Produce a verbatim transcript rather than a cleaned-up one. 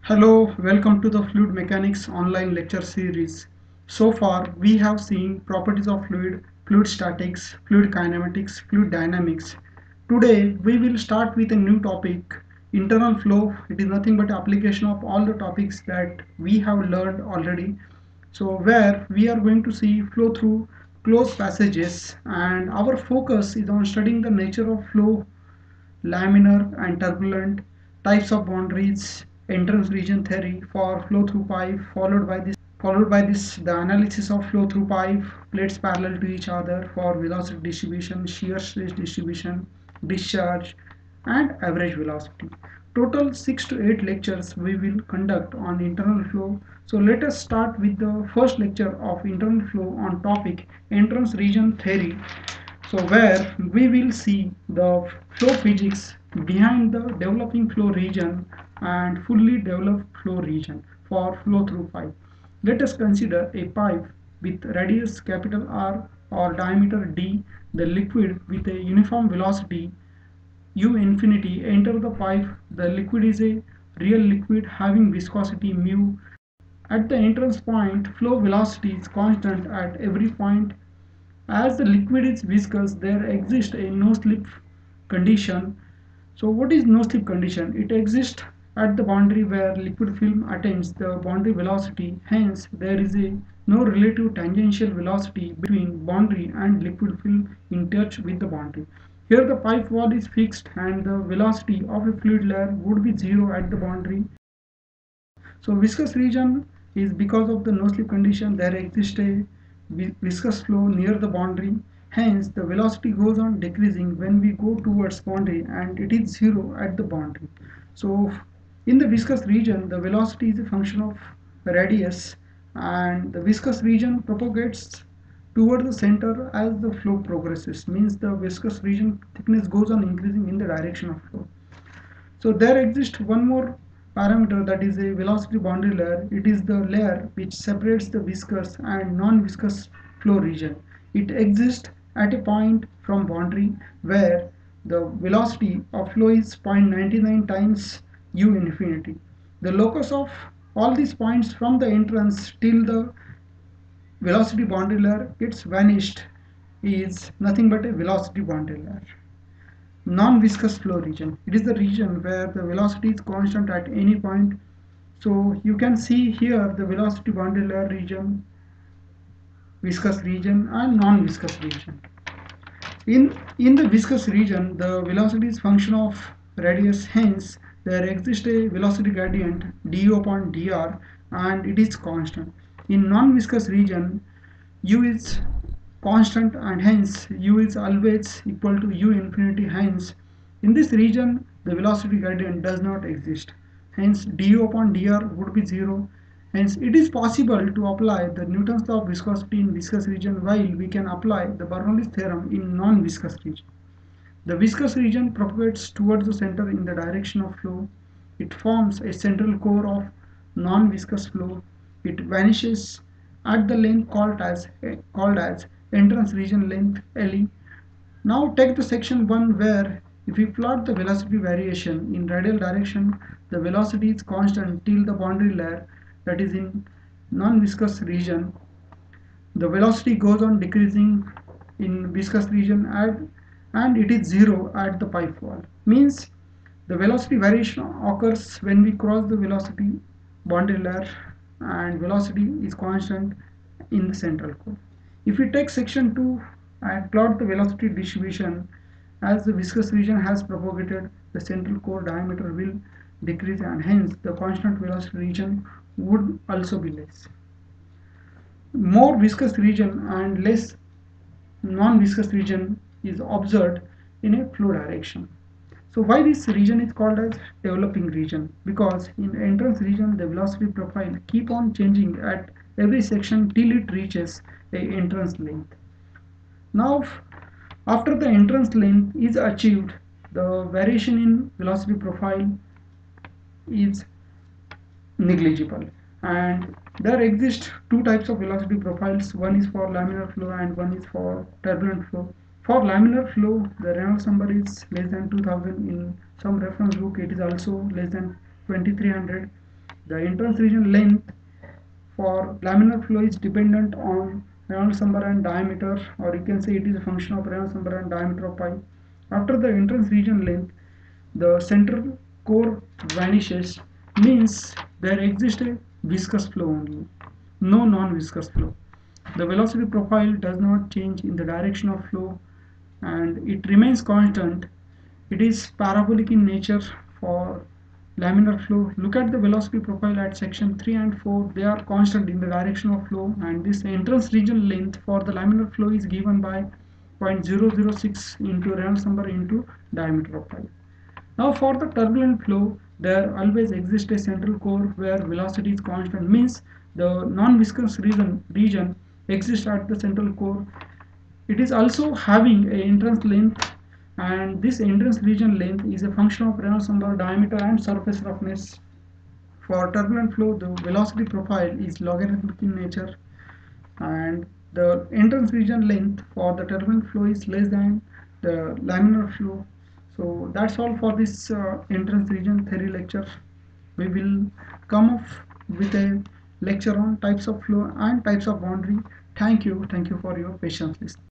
Hello, welcome to the Fluid Mechanics online lecture series. So far, we have seen properties of fluid, fluid statics, fluid kinematics, fluid dynamics. Today, we will start with a new topic, internal flow. It is nothing but application of all the topics that we have learned already. So, where we are going to see flow through closed passages, and our focus is on studying the nature of flow, laminar and turbulent, types of boundaries, entrance region theory for flow through pipe, followed by this followed by this the analysis of flow through pipe, plates parallel to each other for velocity distribution, shear stress distribution, discharge, and average velocity. Total six to eight lectures we will conduct on internal flow. So let us start with the first lecture of internal flow on topic entrance region theory, so where we will see the flow physics behind the developing flow region and fully developed flow region for flow through pipe. Let us consider a pipe with radius capital R or diameter D. The liquid with a uniform velocity u infinity enter the pipe. The liquid is a real liquid having viscosity mu. At the entrance point, flow velocity is constant at every point. As the liquid is viscous, there exists a no slip condition. So what is no slip condition? It exists at the boundary where liquid film attains the boundary velocity. Hence there is a no relative tangential velocity between boundary and liquid film in touch with the boundary. Here the pipe wall is fixed and the velocity of a fluid layer would be zero at the boundary. So viscous region is because of the no slip condition. There exists a viscous flow near the boundary. Hence the velocity goes on decreasing when we go towards boundary and it is zero at the boundary. So in the viscous region the velocity is a function of radius, and the viscous region propagates toward the center as the flow progresses, means the viscous region thickness goes on increasing in the direction of flow. So there exists one more parameter, that is a velocity boundary layer. It is the layer which separates the viscous and non-viscous flow region. It exists at a point from boundary where the velocity of flow is zero point nine nine times u infinity. The locus of all these points from the entrance till the velocity boundary layer gets vanished is nothing but a velocity boundary layer. Non-viscous flow region, it is the region where the velocity is constant at any point. So you can see here the velocity boundary layer region, viscous region, and non-viscous region. In, in the viscous region, the velocity is function of radius, hence there exists a velocity gradient du upon dr and it is constant. In non-viscous region, u is constant and hence u is always equal to u infinity. Hence in this region the velocity gradient does not exist, hence du upon dr would be zero. Hence it is possible to apply the Newton's law of viscosity in viscous region while we can apply the Bernoulli's theorem in non-viscous region. The viscous region propagates towards the center in the direction of flow. It forms a central core of non-viscous flow. It vanishes at the length called as called as entrance region length L E. Now take the section one where if we plot the velocity variation in radial direction, the velocity is constant till the boundary layer, that is in non-viscous region. The velocity goes on decreasing in viscous region at, and it is zero at the pipe wall. Means the velocity variation occurs when we cross the velocity boundary layer and velocity is constant in the central core. If we take section two and plot the velocity distribution, as the viscous region has propagated, the central core diameter will decrease and hence the constant velocity region would also be less. More viscous region and less non-viscous region is observed in a flow direction. So why this region is called as developing region? Because in entrance region the velocity profile keep on changing at every section till it reaches a entrance length. Now after the entrance length is achieved, the variation in velocity profile is negligible, and there exist two types of velocity profiles. One is for laminar flow and one is for turbulent flow. For laminar flow the Reynolds number is less than two thousand. In some reference book it is also less than twenty-three hundred. The entrance region length for laminar flow is dependent on Reynolds number and diameter, or you can say it is a function of Reynolds number and diameter of pipe. After the entrance region length, the central core vanishes, means there exists a viscous flow only, no non-viscous flow. The velocity profile does not change in the direction of flow and it remains constant. It is parabolic in nature for laminar flow. Look at the velocity profile at section three and four. They are constant in the direction of flow, and this entrance region length for the laminar flow is given by zero point zero zero six into Reynolds number into diameter of pipe. Now for the turbulent flow, there always exists a central core where velocity is constant, means the non-viscous region, region exists at the central core. It is also having a entrance length, and this entrance region length is a function of Reynolds number, diameter and surface roughness. For turbulent flow, the velocity profile is logarithmic in nature, and the entrance region length for the turbulent flow is less than the laminar flow. So that's all for this uh, entrance region theory lecture. We will come up with a lecture on types of flow and types of boundary. Thank you. Thank you for your patience listening.